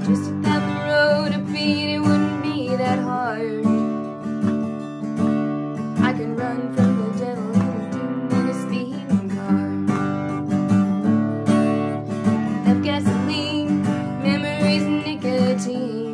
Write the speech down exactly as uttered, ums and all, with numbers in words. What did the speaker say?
Just down the road a beat, it wouldn't be that hard. I can run from the devil in a speeding car. Enough gasoline, memories, nicotine.